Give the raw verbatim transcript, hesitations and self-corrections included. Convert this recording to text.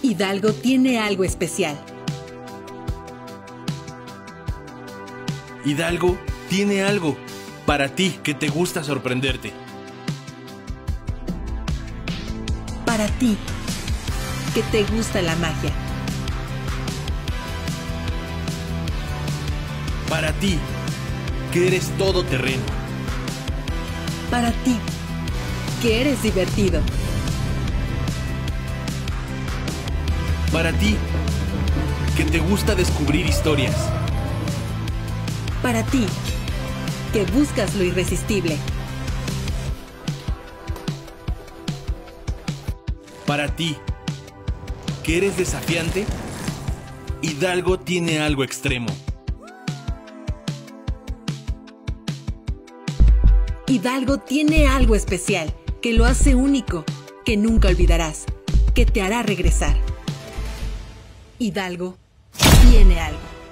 Hidalgo tiene algo especial. Hidalgo tiene algo para ti que te gusta sorprenderte. Para ti, que te gusta la magia. Para ti, que eres todoterreno. Para ti, que eres divertido. Para ti, que te gusta descubrir historias. Para ti, que buscas lo irresistible. Para ti, que eres desafiante, Hidalgo tiene algo extremo. Hidalgo tiene algo especial, que lo hace único, que nunca olvidarás, que te hará regresar. Hidalgo tiene algo.